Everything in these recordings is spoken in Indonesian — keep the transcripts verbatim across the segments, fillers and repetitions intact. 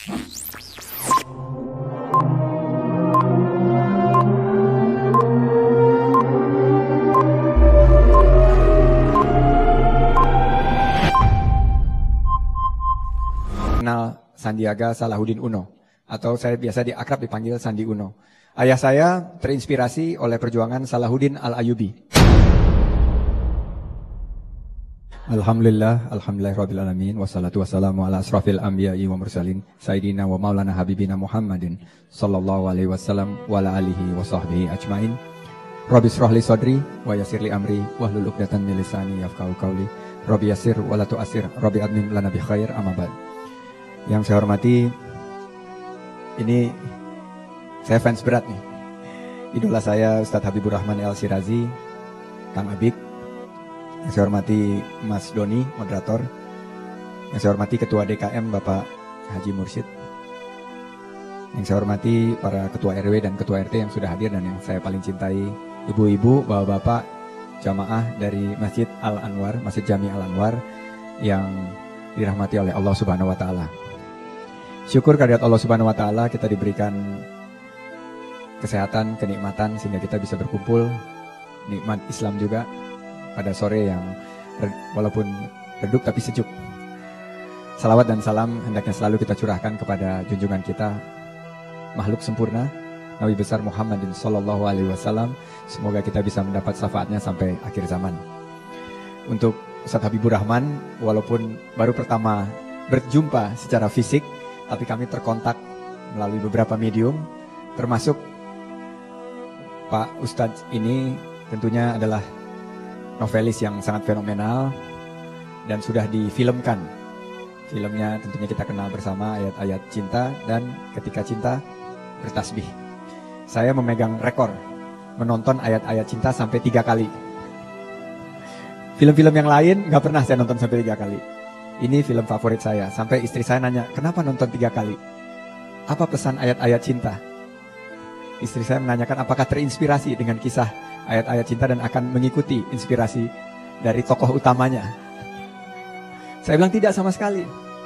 Kenal Sandiaga Salahuddin Uno, atau saya biasa diakrab dipanggil Sandi Uno. Ayah saya terinspirasi oleh perjuangan Salahuddin Al-Ayyubi. Alhamdulillah, alhamdulillahirabbil alamin, wassalatu wassalamu ala asrafil anbiya'i wa mursalin, sayyidina wa maulana habibina Muhammadin sallallahu alaihi wasallam wa ala alihi wa sahbihi ajmain. Rabbi shrah li sadri wa yassir li amri wahlul 'uqdatam min lisani yafqahu qawli. Rabbi yassir wa la tu'assir, Rabbi admin lana bi khair, amma ba'd. Yang saya hormati, ini saya fans berat nih. Idola saya Ustadz Habibur Rahman El-Shirazi, Kang Abik. Yang saya hormati Mas Doni, moderator. Yang saya hormati Ketua D K M Bapak Haji Mursyid. Yang saya hormati para Ketua R W dan Ketua R T yang sudah hadir dan yang saya paling cintai, ibu-ibu, bapak-bapak, jamaah dari Masjid Al-Anwar, Masjid Jami Al-Anwar yang dirahmati oleh Allah Subhanahu wa taala. Syukur kehadirat Allah Subhanahu wa taala kita diberikan kesehatan, kenikmatan sehingga kita bisa berkumpul, nikmat Islam juga pada sore yang walaupun redup tapi sejuk. Salawat dan salam hendaknya selalu kita curahkan kepada junjungan kita, makhluk sempurna, Nabi besar Muhammadin sallallahu alaihi wasallam. Semoga kita bisa mendapat syafaatnya sampai akhir zaman. Untuk Ustadz Habibur Rahman, walaupun baru pertama berjumpa secara fisik, tapi kami terkontak melalui beberapa medium, termasuk Pak Ustadz ini tentunya adalah novelis yang sangat fenomenal dan sudah difilmkan. Filmnya tentunya kita kenal bersama, ayat-ayat cinta dan ketika cinta bertasbih. Saya memegang rekor menonton ayat-ayat cinta sampai tiga kali. Film-film yang lain nggak pernah saya nonton sampai tiga kali. Ini film favorit saya. Sampai istri saya nanya, kenapa nonton tiga kali? Apa pesan ayat-ayat cinta? Istri saya menanyakan apakah terinspirasi dengan kisah ayat-ayat cinta dan akan mengikuti inspirasi dari tokoh utamanya. Saya bilang tidak sama sekali.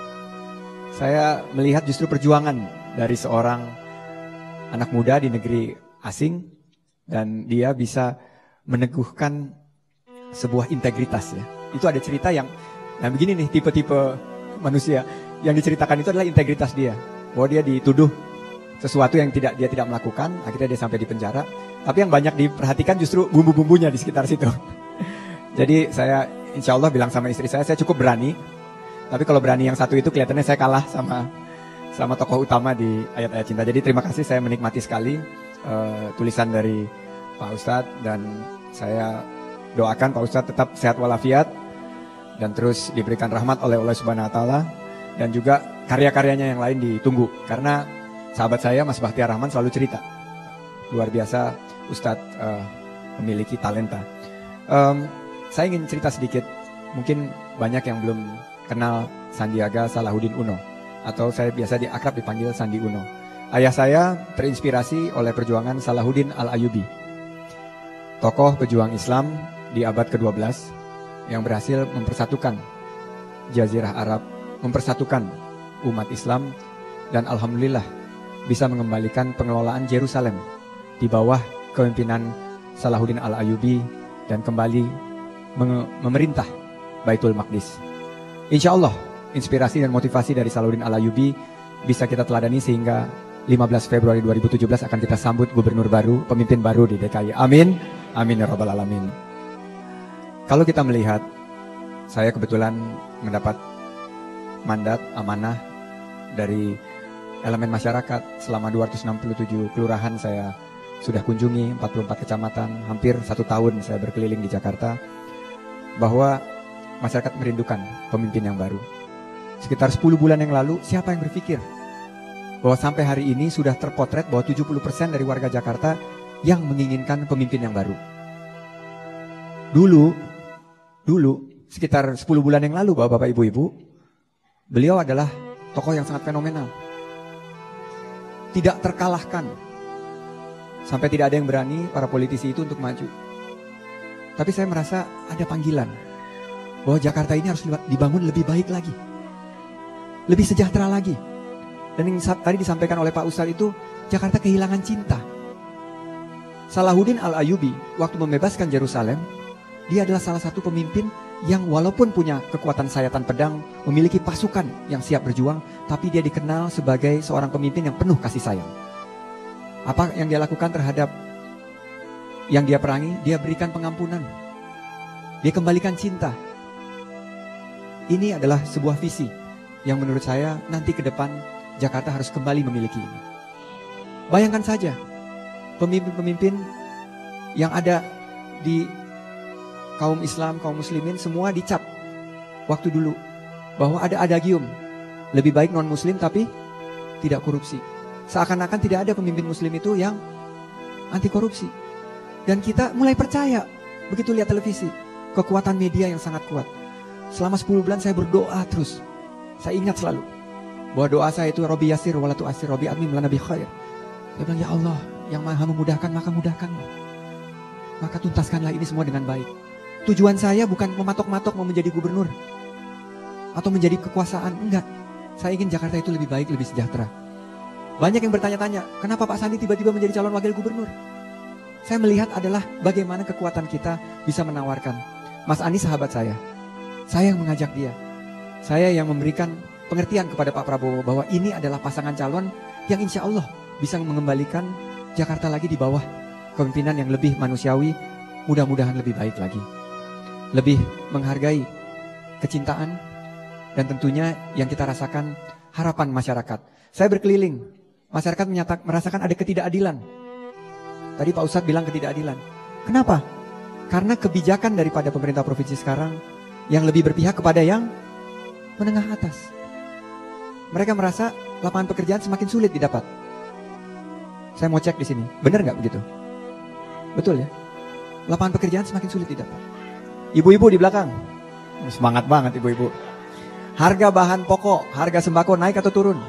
Saya melihat justru perjuangan dari seorang anak muda di negeri asing dan dia bisa meneguhkan sebuah integritas ya. Itu ada cerita yang, nah begini nih tipe-tipe manusia yang diceritakan itu adalah integritas dia. Bahwa dia dituduh sesuatu yang tidak dia tidak melakukan, akhirnya dia sampai di penjara. Tapi yang banyak diperhatikan justru bumbu-bumbunya di sekitar situ. Jadi saya insya Allah bilang sama istri saya, saya cukup berani. Tapi kalau berani yang satu itu kelihatannya saya kalah sama sama tokoh utama di ayat-ayat cinta. Jadi terima kasih, saya menikmati sekali uh, tulisan dari Pak Ustadz dan saya doakan Pak Ustadz tetap sehat walafiat dan terus diberikan rahmat oleh Allah Subhanahu wa taala dan juga karya-karyanya yang lain ditunggu karena sahabat saya Mas Bahtiar Rahman selalu cerita luar biasa Ustadz uh, memiliki talenta. Um, saya ingin cerita sedikit, mungkin banyak yang belum kenal Sandiaga Salahuddin Uno atau saya biasa diakrab dipanggil Sandi Uno. Ayah saya terinspirasi oleh perjuangan Salahuddin Al-Ayyubi, tokoh pejuang Islam di abad kedua belas yang berhasil mempersatukan Jazirah Arab, mempersatukan umat Islam dan alhamdulillah bisa mengembalikan pengelolaan Yerusalem di bawah kepemimpinan Salahuddin Al-Ayyubi dan kembali memerintah Baitul Maqdis. Insya Allah inspirasi dan motivasi dari Salahuddin Al-Ayyubi bisa kita teladani sehingga lima belas Februari dua ribu tujuh belas akan kita sambut gubernur baru, pemimpin baru di D K I. Amin, amin ya rabbal alamin. Kalau kita melihat, saya kebetulan mendapat mandat amanah dari elemen masyarakat selama dua ratus enam puluh tujuh kelurahan saya sudah kunjungi, empat puluh empat kecamatan, hampir satu tahun saya berkeliling di Jakarta, bahwa masyarakat merindukan pemimpin yang baru. Sekitar sepuluh bulan yang lalu, siapa yang berpikir bahwa sampai hari ini sudah terpotret bahwa tujuh puluh persen dari warga Jakarta yang menginginkan pemimpin yang baru. Dulu, dulu sekitar sepuluh bulan yang lalu Bapak-bapak Ibu-ibu, beliau adalah tokoh yang sangat fenomenal. Tidak terkalahkan. Sampai tidak ada yang berani para politisi itu untuk maju. Tapi saya merasa ada panggilan bahwa Jakarta ini harus dibangun lebih baik lagi, lebih sejahtera lagi. Dan yang tadi disampaikan oleh Pak Ustadz itu, Jakarta kehilangan cinta. Salahuddin Al-Ayyubi waktu membebaskan Yerusalem, dia adalah salah satu pemimpin yang walaupun punya kekuatan sayatan pedang, memiliki pasukan yang siap berjuang, tapi dia dikenal sebagai seorang pemimpin yang penuh kasih sayang. Apa yang dia lakukan terhadap yang dia perangi? Dia berikan pengampunan. Dia kembalikan cinta. Ini adalah sebuah visi yang menurut saya nanti ke depan Jakarta harus kembali memiliki ini. Bayangkan saja, pemimpin-pemimpin yang ada di kaum Islam, kaum muslimin semua dicap waktu dulu bahwa ada adagium, lebih baik non muslim tapi tidak korupsi. Seakan-akan tidak ada pemimpin muslim itu yang anti korupsi. Dan kita mulai percaya begitu lihat televisi, kekuatan media yang sangat kuat. Selama sepuluh bulan saya berdoa terus. Saya ingat selalu bahwa doa saya itu Robbi Yasir walatu asir, Robbi Admim lana bi khair. Saya bilang, ya Allah, yang maha memudahkan maka mudahkanlah. Maka tuntaskanlah ini semua dengan baik. Tujuan saya bukan mematok-matok mau menjadi gubernur atau menjadi kekuasaan, enggak. Saya ingin Jakarta itu lebih baik, lebih sejahtera. Banyak yang bertanya-tanya, kenapa Pak Sandi tiba-tiba menjadi calon wakil gubernur? Saya melihat adalah bagaimana kekuatan kita bisa menawarkan. Mas Anies sahabat saya. Saya yang mengajak dia. Saya yang memberikan pengertian kepada Pak Prabowo bahwa ini adalah pasangan calon yang insya Allah bisa mengembalikan Jakarta lagi di bawah kepemimpinan yang lebih manusiawi, mudah-mudahan lebih baik lagi. Lebih menghargai kecintaan dan tentunya yang kita rasakan harapan masyarakat. Saya berkeliling, masyarakat menyatakan merasakan ada ketidakadilan. Tadi Pak Ustadz bilang ketidakadilan. Kenapa? Karena kebijakan daripada pemerintah provinsi sekarang yang lebih berpihak kepada yang menengah atas. Mereka merasa lapangan pekerjaan semakin sulit didapat. Saya mau cek di sini, benar nggak begitu? Betul ya? Lapangan pekerjaan semakin sulit didapat. Ibu-ibu di belakang, semangat banget ibu-ibu. Harga bahan pokok, harga sembako naik atau turun?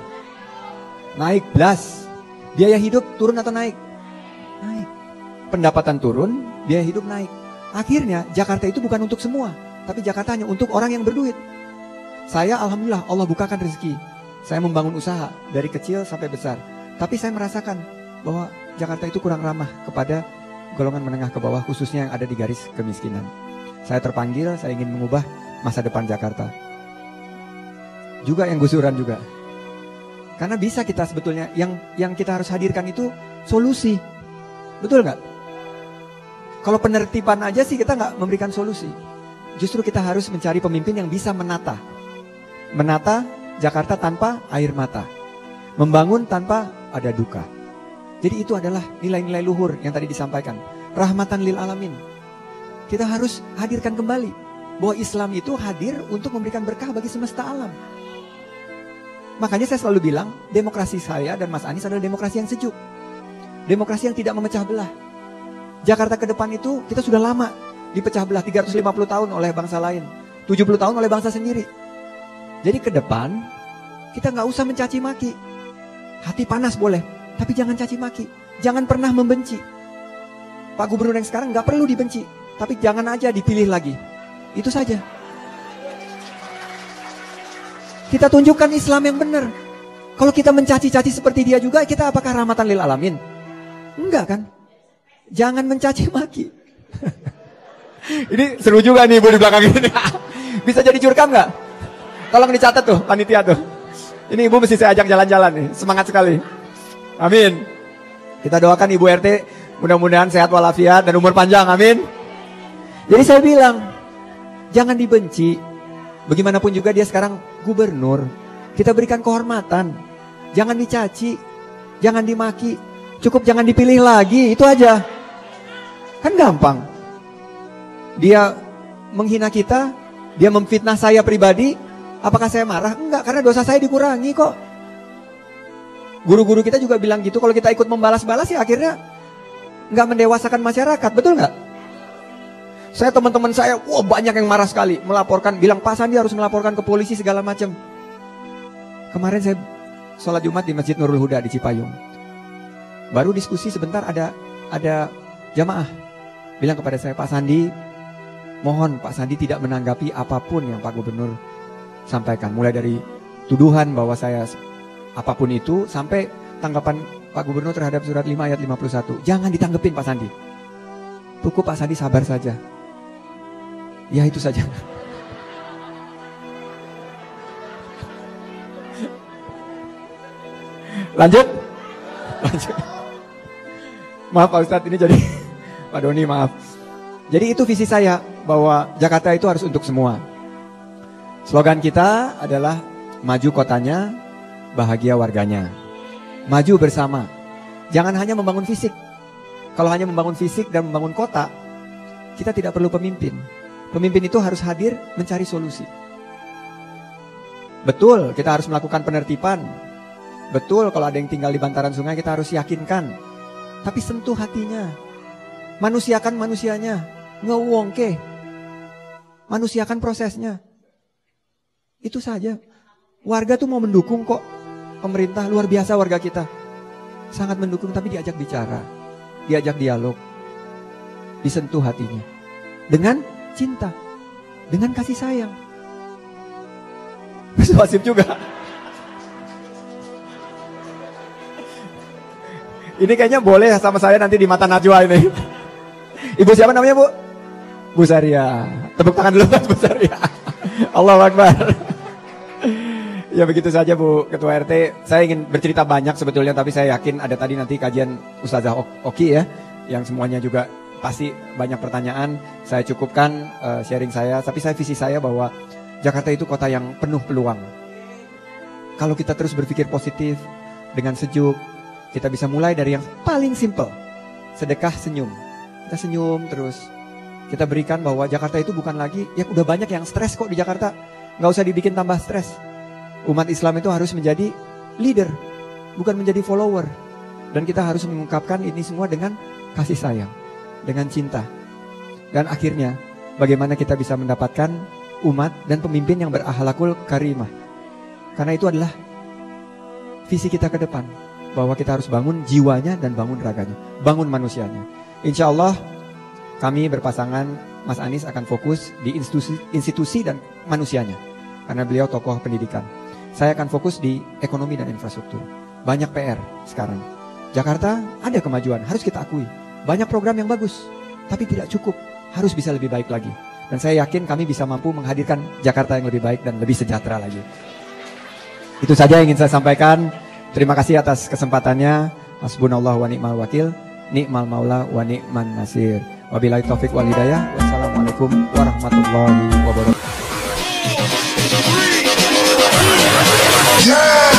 Naik, belas. Biaya hidup turun atau naik? Naik. Pendapatan turun, biaya hidup naik. Akhirnya Jakarta itu bukan untuk semua, tapi Jakarta hanya untuk orang yang berduit. Saya alhamdulillah Allah bukakan rezeki. Saya membangun usaha dari kecil sampai besar. Tapi saya merasakan bahwa Jakarta itu kurang ramah kepada golongan menengah ke bawah, khususnya yang ada di garis kemiskinan. Saya terpanggil, saya ingin mengubah masa depan Jakarta. Juga yang gusuran juga. Karena bisa kita sebetulnya, yang yang kita harus hadirkan itu solusi. Betul nggak? Kalau penertiban aja sih kita nggak memberikan solusi. Justru kita harus mencari pemimpin yang bisa menata. Menata Jakarta tanpa air mata. Membangun tanpa ada duka. Jadi itu adalah nilai-nilai luhur yang tadi disampaikan. Rahmatan lil alamin. Kita harus hadirkan kembali bahwa Islam itu hadir untuk memberikan berkah bagi semesta alam. Makanya saya selalu bilang, demokrasi saya dan Mas Anies adalah demokrasi yang sejuk. Demokrasi yang tidak memecah belah. Jakarta ke depan itu kita sudah lama dipecah belah, tiga ratus lima puluh tahun oleh bangsa lain, tujuh puluh tahun oleh bangsa sendiri. Jadi ke depan kita nggak usah mencaci maki. Hati panas boleh, tapi jangan caci maki. Jangan pernah membenci. Pak Gubernur yang sekarang nggak perlu dibenci, tapi jangan aja dipilih lagi. Itu saja. Kita tunjukkan Islam yang benar. Kalau kita mencaci-caci seperti dia juga, kita apakah rahmatan lil alamin? Enggak kan? Jangan mencaci maki. Ini seru juga nih ibu di belakang ini. Bisa jadi jurkam nggak? Tolong dicatat tuh panitia tuh. Ini ibu mesti saya ajak jalan-jalan nih. Semangat sekali. Amin. Kita doakan ibu R T mudah-mudahan sehat walafiat dan umur panjang. Amin. Jadi saya bilang, jangan dibenci. Bagaimanapun juga dia sekarang gubernur. Kita berikan kehormatan. Jangan dicaci, jangan dimaki. Cukup jangan dipilih lagi, itu aja. Kan gampang. Dia menghina kita, dia memfitnah saya pribadi. Apakah saya marah? Enggak, karena dosa saya dikurangi kok. Guru-guru kita juga bilang gitu. Kalau kita ikut membalas-balas ya akhirnya nggak mendewasakan masyarakat, betul nggak? Saya teman-teman saya, wah banyak yang marah sekali, melaporkan, bilang Pak Sandi harus melaporkan ke polisi segala macam. Kemarin saya sholat Jumat di Masjid Nurul Huda di Cipayung. Baru diskusi sebentar ada ada jamaah bilang kepada saya, Pak Sandi, mohon Pak Sandi tidak menanggapi apapun yang Pak Gubernur sampaikan, mulai dari tuduhan bahwa saya apapun itu, sampai tanggapan Pak Gubernur terhadap surat lima ayat lima puluh satu. Jangan ditanggepin Pak Sandi. Cukup Pak Sandi sabar saja. Ya itu saja. Lanjut. Lanjut. Maaf Pak Ustadz, ini jadi Pak Doni maaf. Jadi itu visi saya, bahwa Jakarta itu harus untuk semua. Slogan kita adalah maju kotanya, bahagia warganya. Maju bersama. Jangan hanya membangun fisik. Kalau hanya membangun fisik dan membangun kota, kita tidak perlu pemimpin. Pemimpin itu harus hadir mencari solusi. Betul, kita harus melakukan penertiban. Betul, kalau ada yang tinggal di bantaran sungai kita harus yakinkan. Tapi sentuh hatinya. Manusiakan manusianya. Ngewongke. Manusiakan prosesnya. Itu saja. Warga tuh mau mendukung kok. Pemerintah luar biasa warga kita. Sangat mendukung, tapi diajak bicara. Diajak dialog. Disentuh hatinya. Dengan cinta. Dengan kasih sayang. Persuasif juga. Ini kayaknya boleh sama saya nanti di Mata Najwa ini. Ibu siapa namanya Bu? Bu Saria. Tepuk tangan dulu Bu Saria. Allahu Akbar. Ya begitu saja Bu Ketua R T. Saya ingin bercerita banyak sebetulnya, tapi saya yakin ada tadi nanti kajian Ustazah Oki ya, yang semuanya juga pasti banyak pertanyaan. Saya cukupkan uh, sharing saya, tapi saya visi saya bahwa Jakarta itu kota yang penuh peluang. Kalau kita terus berpikir positif, dengan sejuk, kita bisa mulai dari yang paling simple. Sedekah senyum. Kita senyum terus. Kita berikan bahwa Jakarta itu bukan lagi, ya udah banyak yang stres kok di Jakarta. Gak usah dibikin tambah stres. Umat Islam itu harus menjadi leader, bukan menjadi follower. Dan kita harus mengungkapkan ini semua dengan kasih sayang, dengan cinta. Dan akhirnya, bagaimana kita bisa mendapatkan umat dan pemimpin yang berakhlakul karimah. Karena itu adalah visi kita ke depan. Bahwa kita harus bangun jiwanya dan bangun raganya. Bangun manusianya. Insya Allah kami berpasangan, Mas Anies akan fokus di institusi, institusi dan manusianya. Karena beliau tokoh pendidikan. Saya akan fokus di ekonomi dan infrastruktur. Banyak P R sekarang. Jakarta ada kemajuan, harus kita akui. Banyak program yang bagus, tapi tidak cukup. Harus bisa lebih baik lagi. Dan saya yakin kami bisa mampu menghadirkan Jakarta yang lebih baik dan lebih sejahtera lagi. Itu saja yang ingin saya sampaikan. Terima kasih atas kesempatannya. Hasbunallah wa ni'mal wakil, ni'mal maula wa ni'man nasir. Wabillahi taufik wal hidayah. Wassalamualaikum warahmatullahi wabarakatuh. Yeah!